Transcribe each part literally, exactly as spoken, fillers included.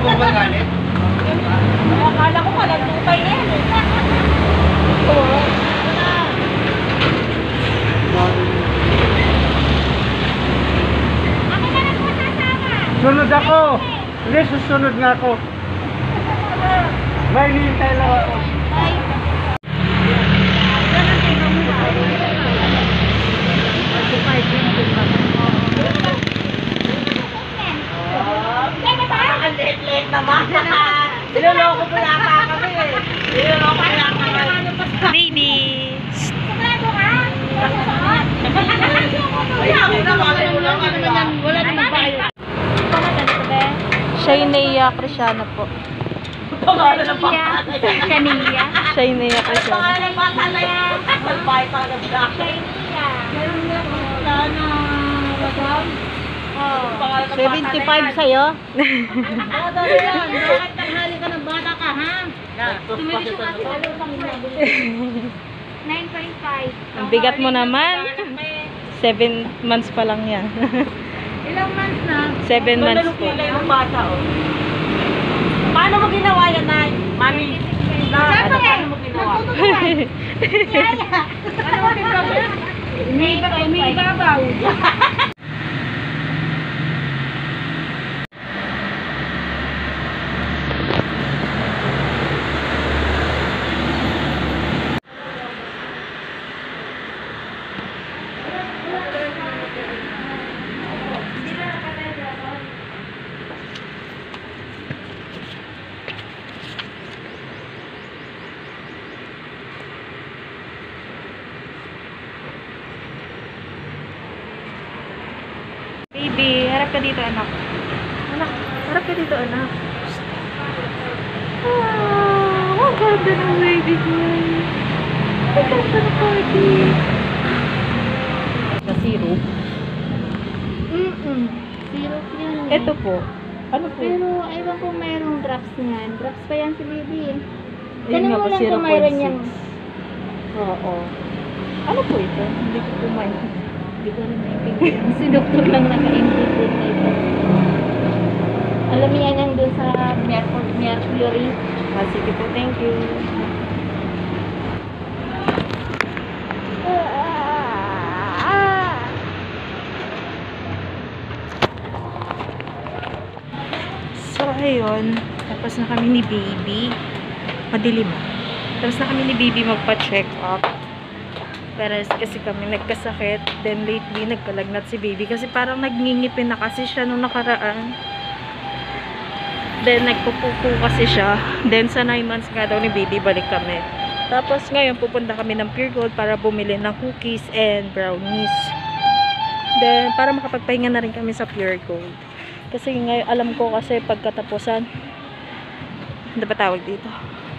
mo ba galit? Akala ko malagutay na yan. Oo. Ako na lang po sasama. Sunod ako. Hindi, susunod nga ako. May nintay lang ako. Bye. Late-late naman. Niloloko po yata kami eh. Niloloko yata kami. Baby. Sigurado ka? Wala naman bayo. Shainea Cristiano po. Pangalan ng pangalan. Kaniya. Shainea Cristiano. Pangalan ng pangalan. Malpay pa ng black. Kaniya. Meron nga pangalan na madam. seventy-five sa'yo? Oo, dali yan. Bakit tanghali ka ng bata ka, ha? Tumilis yung kasi alo pang nine point five. Ang bigat mo naman. Seven months pa lang yan. Ilang months na? Seven months po. Yung bata, oh. Paano mo ginawa yan, Nay? Mami, na, ano, paano mo ginawa? Yaya. Ano mo ginawa? May babaw. Baby, harap ka dito, anak. Anak, harap ka dito, anak. Ah, ang ganda ng baby ko. Ang ganda ng party. Na syrup. Mm-mm. Syrup yan. Ito po. Ano po? Pero, ewan ko mayroong drops niyan. Drops pa yan si baby. Ayun Tanong nga mo po, lang zero kung point mayroon six. yan. Oo. Ano po ito? Hindi ko po maintindihan. Hindi ko rin maintindihan. Si doktor lang naka-input na ito. Alam mo yan yung dun sa Mercury. Mercury. Ah, sige po, thank you. So, ayun. Tapos na kami ni baby. Madilim ah. Tapos na kami ni baby magpa-check up. Pero kasi kami nagkasakit. Then lately, nagkalagnat si baby. Kasi parang nagngingipin na kasi siya nung nakaraan. Then nagpupupo kasi siya. Then sa nine months nga daw ni baby, balik kami. Tapos ngayon, pupunta kami ng Pure Gold para bumili ng cookies and brownies. Then, para makapagpahinga na rin kami sa Pure Gold. Kasi ngayon, alam ko kasi pagkatapusan, ano ba tawag dito?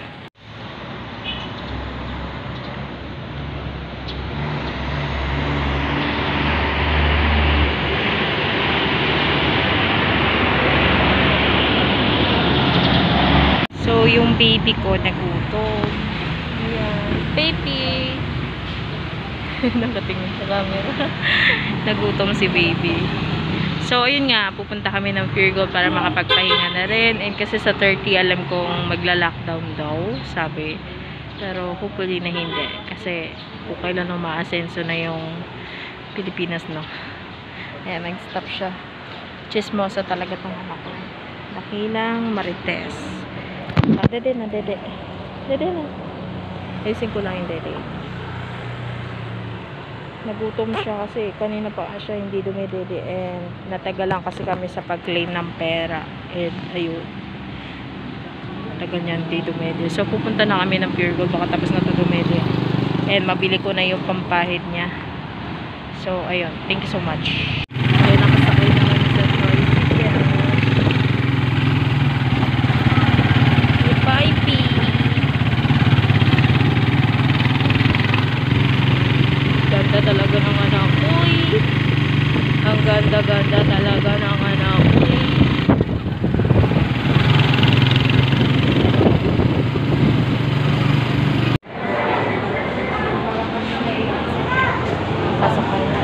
So, yung baby ko nagutom. Ayan. Baby! Nakatingin sa camera. Nagutom si baby. So, ayun nga. Pupunta kami ng Pure Gold para makapagpahinga na rin. And kasi sa thirty, alam kong magla-lockdown daw. Sabi. Pero, hopefully na hindi. Kasi, kung kailan umaasenso na yung Pilipinas, no? Ayan, nag-stop siya. Chismosa talaga tong anak ko. Dakilang Marites. Ah, dede na, dede. Dede na. Ayusin ko lang yung dede. Nagutom siya kasi kanina pa siya hindi dumidede and natagal lang kasi kami sa pag-claim ng pera. And ayun. Natagal niya hindi dumede. So pupunta na kami ng Pure Gold baka tapos na ito dumede. And mabili ko na yung pampahid niya. So ayun. Thank you so much. Ayun, nakasakay na kami sa tricycle. Bye, P. Ganda talaga ng anak ko eh. Ang ganda-ganda talaga ng anak ko eh. Pasakay na.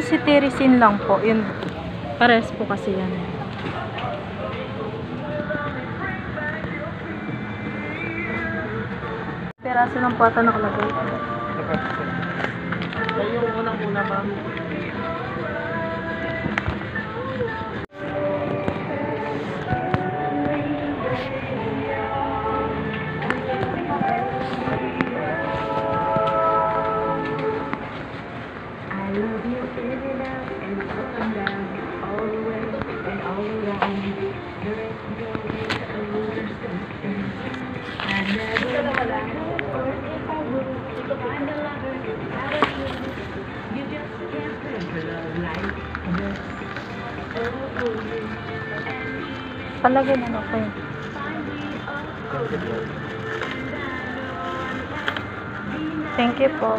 cetirizine lang po. Yun, pares po kasi yan. Peraso ng pata nakalagay. Kayo unang-una, ma'am. Palagay na ako eh. Thank you po.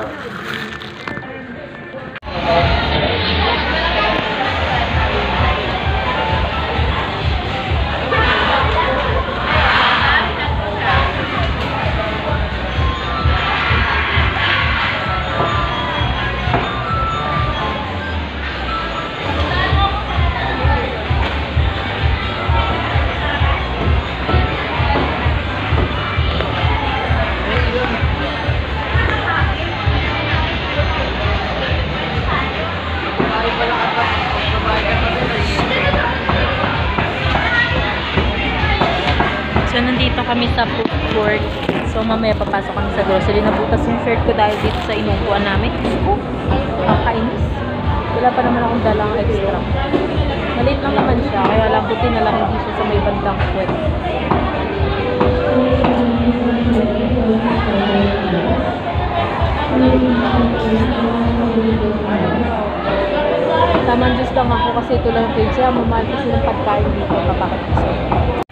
So, nandito kami sa food court. So, mamaya papasok kami sa grocery. Nabutas yung shirt ko dahil dito sa inupuan namin. Oh, kakainis. Wala pa naman akong dalang extra. Maliit lang naman siya. Kaya lang puti na lang hindi siya sa may bandang kwet. Taman Diyos lang ako kasi ito lang page siya. Mamahal kasi ng pagkain dito. Kapakit ko sa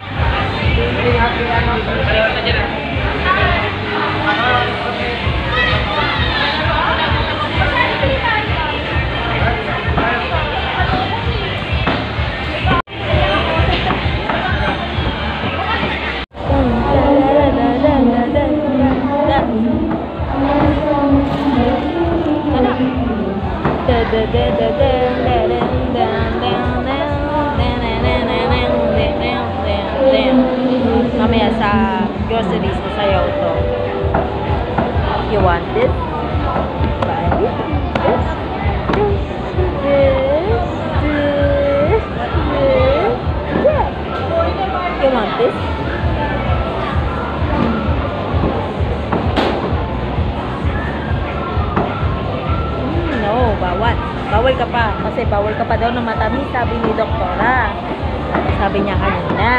mamaya sa groceries na sayaw to. You want this? Buy this, this, this, this, this, this. You want this? Mm, no, bawal. Bawal ka pa. Kasi bawal ka pa daw ng matamis, sabi ni doktora. Sabi niya kanina.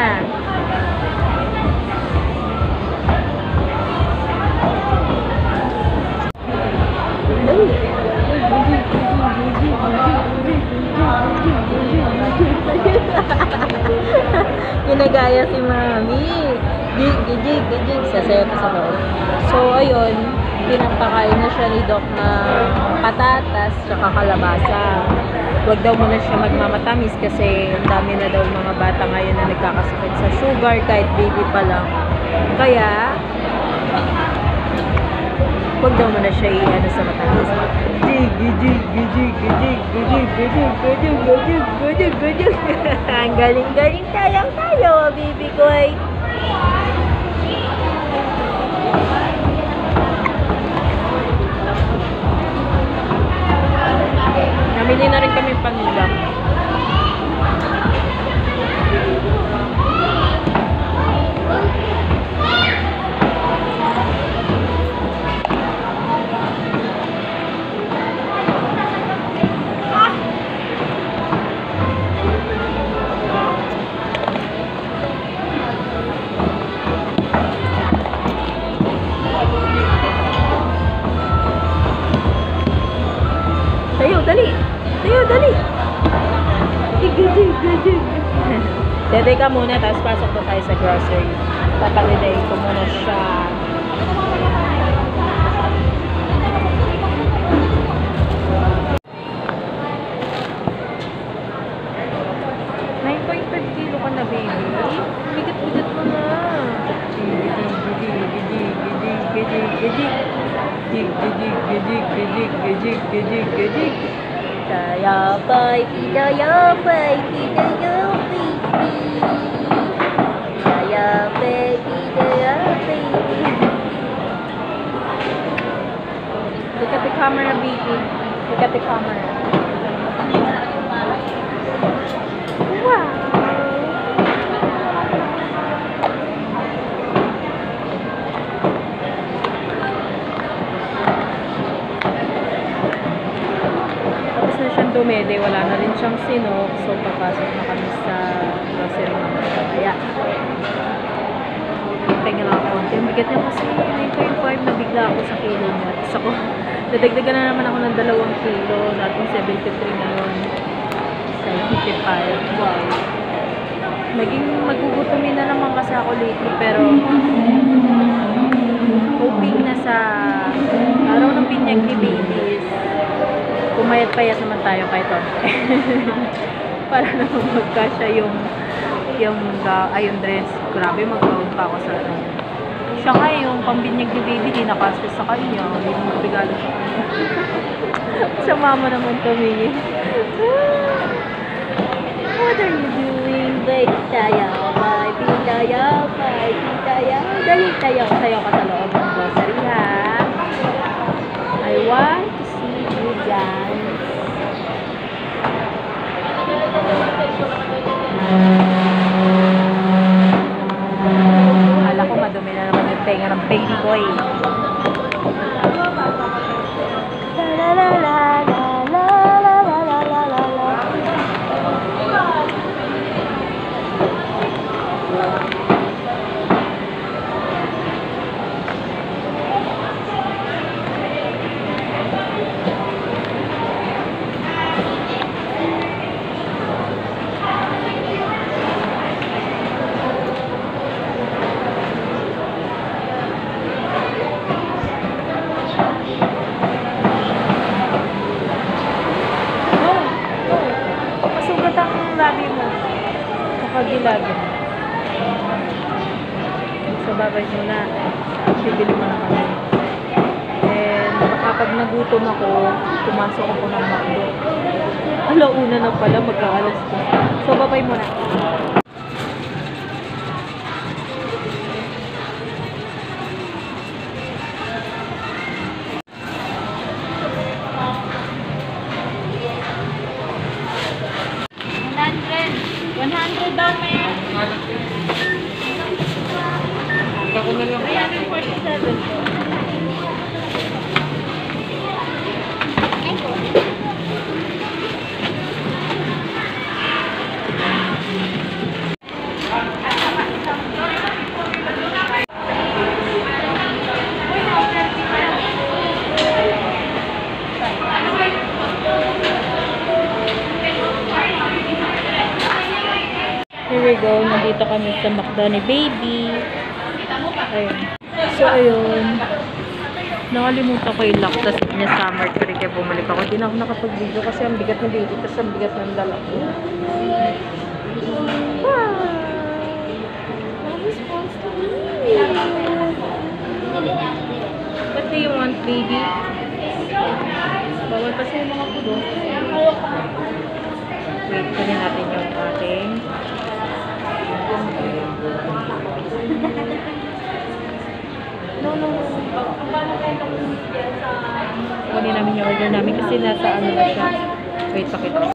Ginagaya si Mami. Gig, gig, gig, sasayaw pa sa loob. So, ayun, pinapakain na siya ni Doc na patatas tsaka kalabasa. Huwag daw muna siya magmamatamis kasi ang dami na daw mga bata ngayon na nagkakasakit sa sugar kahit baby pa lang. Kaya, huwag daw muna siya i-ano sa matamis. Gig, gig, gig, gig, gig, gig, gig, gig, gig, gig, gig, gig. Ang galing-galing tayong tayo, baby ko ay. Namili na rin kami panulang. Tayo, dali! Tayo, dali! Dede ka muna, tapos pasok na tayo sa grocery. Papalidayin ko muna siya. nine point five kilo ka na, baby. Bigat-bigat mo na. Gidig, gidig, gidig, gidig, gidig, gidig, gidig, gidig, gidig. Taya, baby, taya, baby, taya, baby. Taya, baby, taya, baby. Look at the camera, baby. Look at the camera. Wow. Tapos na siyang dumede, wala na rin siyang sinok. So, papasok na kami sa grocery ng kaya. Tingnan lang ako. Yung bigat niya kasi nine point five na bigla ako sa kilo niya. Tapos ako, nadagdagan na naman ako ng dalawang kilo. Dating seventy-three ngayon. seventy-five. Wow. Naging magugutumin na naman kasi ako lately. Pero, hoping na sa araw ng binyag ni babies, pumayat-payat naman tayo kahit onte. Para naman magkasya yung yung uh, ayun dress. Grabe, mag-gown pa ako sa ano. Siya nga yung pambinyag ni baby, di nakasya sa kanya. Hindi mo magregalo sa kanya. Sa mama naman kami. What are you doing, baby? Tayo, baby, tayo, baby, tayo. Dali tayo. Sayo ka sa loob ng grocery, ha? I want to see you dance. Akala ko madumi na naman yung tenga ng baby boy. La la la la la la la la la la la. Labi mo. Kapag-ilagi mo. So, babay muna. Bibili mo na kami. And, kapag nagutom ako, pumasok ako ng McDo. Alauna na pala, mag-aalas ko. So, babay muna. one hundred daw, ma'am. Ako na lang. three forty-seven po. Here we go. Nandito kami sa McDo ni baby. Ayun. So, ayun. Nakalimutan ko yung lock. Tapos niya summer ko rin kaya bumalik ako. Hindi na ako nakapag-video kasi ang bigat ng baby. Tapos ang bigat ng dala ko. Wow! Response to me. What do you want, baby? Bawal kasi yung mga pudo. Wait, kunin natin yung ating no, no, no. Kunin namin yung order namin kasi nasa ano na siya. Wait, pakita ko.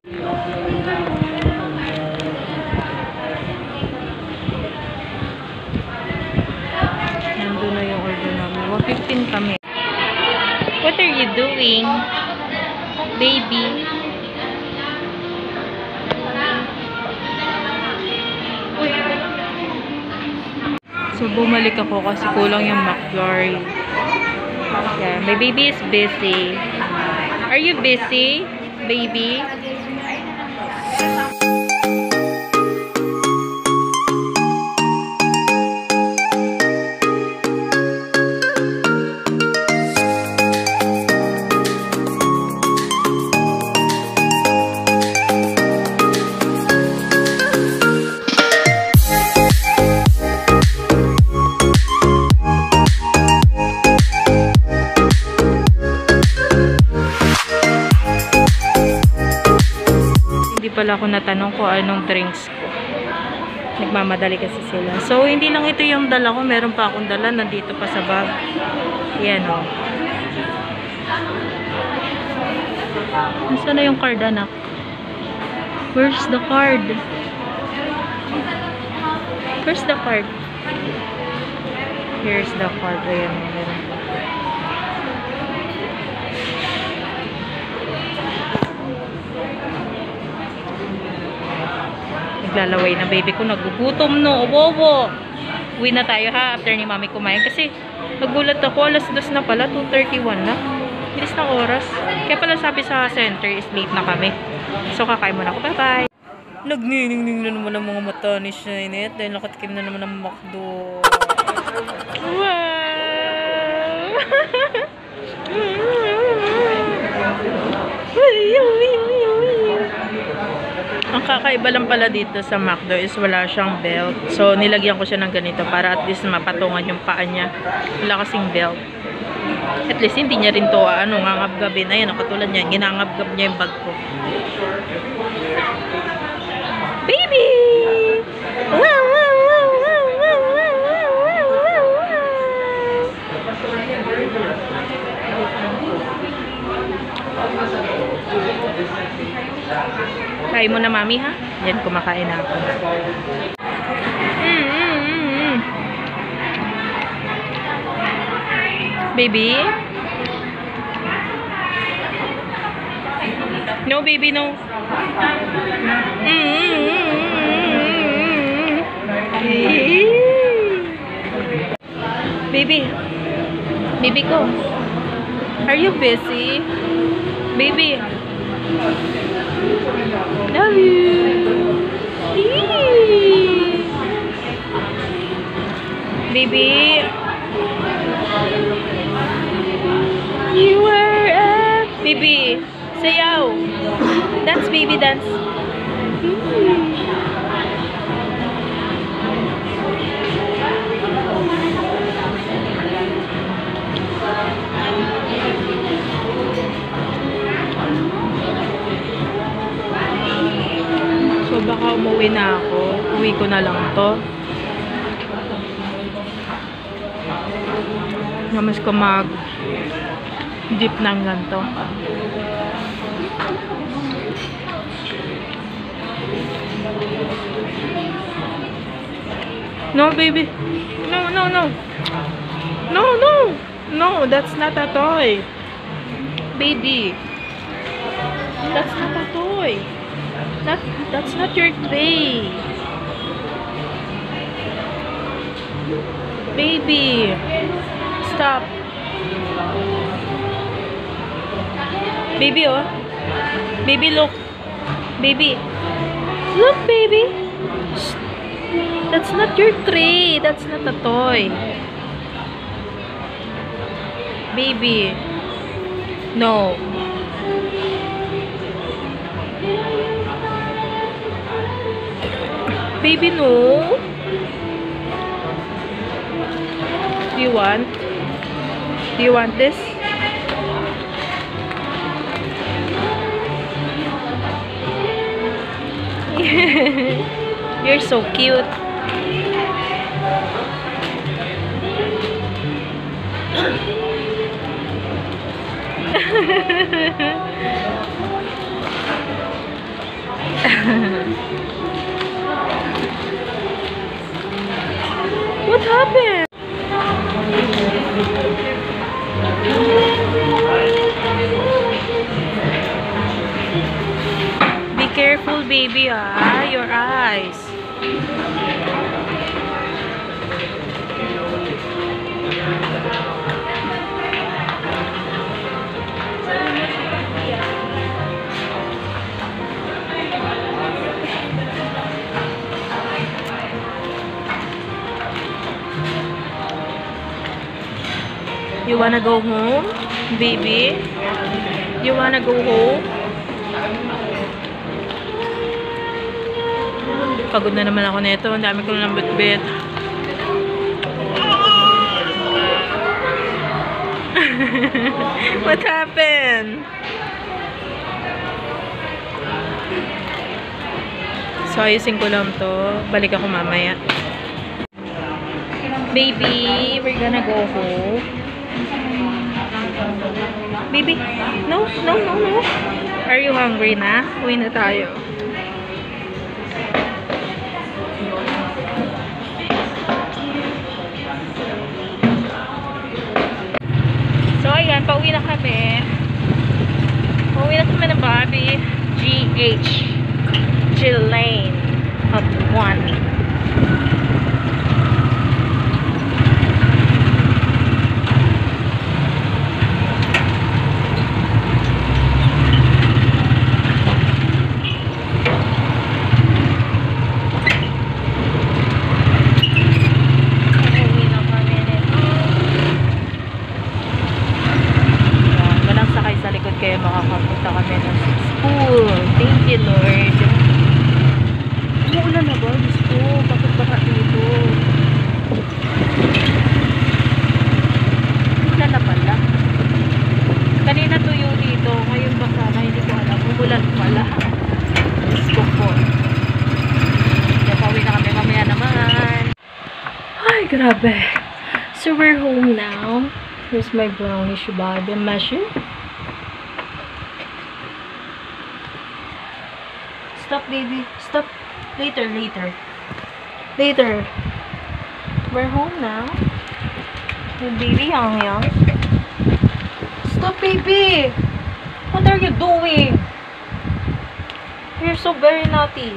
Nandun na yung order namin. one fifteen kami. What are you doing, baby? So, bumalik ako kasi kulang yung McFlurry. Yeah, my baby is busy. Are you busy, baby? pala ako natanong kung anong drinks ko. Nagmamadali kasi sila. So, hindi lang ito yung dala ko. Meron pa akong dala. Nandito pa sa bag. Yan o. Nasaan na yung card, anak? Where's the card? Where's the card? Here's the card. Ayan. Ayan. Naglalaway na baby ko. Nagugutom no. Obo-obo. Uwi na tayo ha. After ni mami kumain. Kasi nagulat ako. Alas dos na pala. two thirty-one na. Bilis ng oras. Kaya pala sabi sa center is late na kami. So kakain muna ako. Bye-bye. Nagniningning na naman ang mga mata ni Shainet. Dahil nakatikim na naman ang McDo. Wow! Ang kakaiba lang pala dito sa McDo is wala siyang belt. So, nilagyan ko siya ng ganito para at least mapatungan yung paa niya. Wala kasing belt. At least hindi niya rin to ano, ngangabgabin. Ayan, katulad niya. Ginangabgab niya yung bag ko. Baby! Wow, wow, wow, wow, wow, wow, wow, wow, wow. Kain mo na, mami, ha? Yan, kumakain na ako. Mm, mm, mm, mm. Baby? No, baby, no. Mm, mm, mm, mm, mm. Baby. Baby ko. Are you busy? Baby. Love you. Eee. Baby. You are a baby. Sayaw. Dance, baby, dance. Eee. So, baka umuwi na ako. Uwi ko na lang to. Namas ko mag jeep ng ganito. No, baby. No, no, no. No, no. No, that's not a toy. Baby. That's not a toy. That, that's not your tray. Baby. Stop. Baby, oh. Baby, look. Baby. Look, baby. Shh. That's not your tray. That's not a toy. Baby. No. Baby, no. Do you want? Do you want this? You're so cute. What happened? Be careful, baby, ah, your eyes. You wanna go home, baby? You wanna go home? Pagod na naman ako nito. Ang dami ko lang bitbit. What happened? So, ayusin ko lang to. Balik ako mamaya. Baby, we're gonna go home. Baby, no, no, no, no. Are you hungry na? Uwi na tayo. So, ayan, pauwi na kami. Pauwi na kami ng Bobby. G H. Lane of one. Kaya makakapunta kami ng school. Thank you, Lord. Umuulan na ba? Diyos ko, bakit baka dito? Umuulan na pala. Kanina tuyo dito. Ngayon baka na hindi ko alam. Umuulan pala. Diyos ko po. Kaya pauwi na kami mamaya naman. Ay, grabe. So, we're home now. Here's my brownish body. Mashi. Stop, baby. Stop. Later, later. Later. We're home now. Hey, baby, young, young. Stop, baby. What are you doing? You're so very naughty.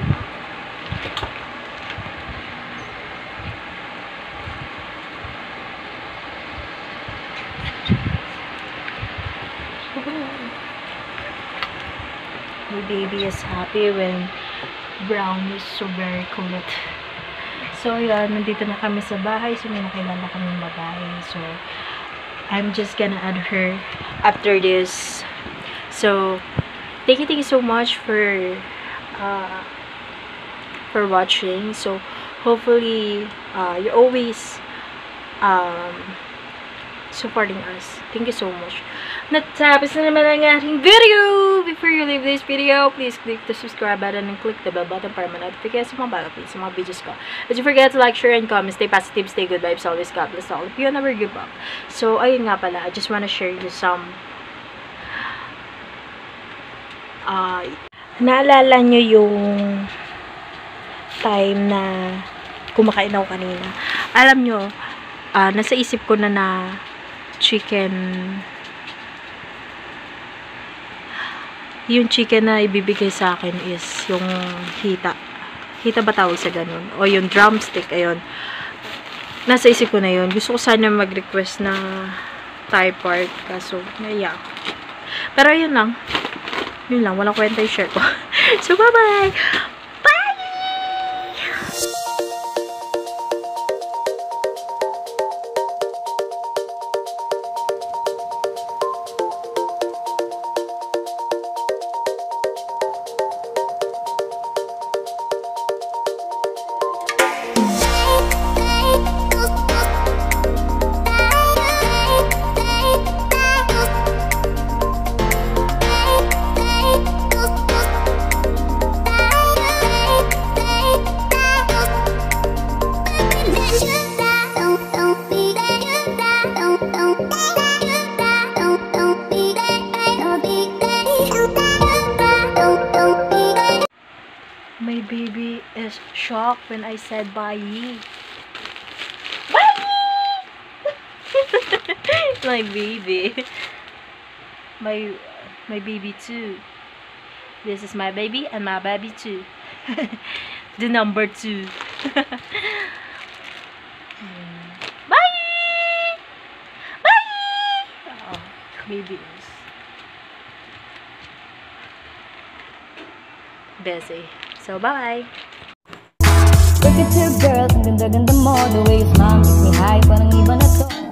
My baby is happy when Brown is so very kulit. So, yun. Nandito na kami sa bahay. So, may nakilala kami babae. So, I'm just gonna add her after this. So, thank you, thank you so much for uh, for watching. So, hopefully, uh, you're always um, supporting us. Thank you so much. Natapos na naman ang ating video! Before you leave this video, please click the subscribe button and click the bell button para ma-notify sa mga bago sa mga videos ko. Don't forget to like, share, and comment. Stay positive, stay good vibes, always God bless all of you, never give up. So, ayun nga pala, I just wanna share you some uh, naalala nyo yung time na kumakain ako kanina. Alam nyo, uh, nasa isip ko na na chicken yung chicken na ibibigay sa akin is yung hita. Hita ba tawag sa ganun? O yung drumstick, ayun. Nasa isip ko na yun. Gusto ko sana mag-request na Thai part. Kaso, naiya ako. Pero yun lang. Yun lang. Walang kwenta yung share ko. So, bye-bye! My baby is shocked when I said bye. Bye! My baby. My my baby too. This is my baby and my baby too. The number two. Bye! Bye! Oh, babies. Busy. So, bye! Look at you girls, ang ganda-ganda mo. The way you smile makes me high, parang iba na to.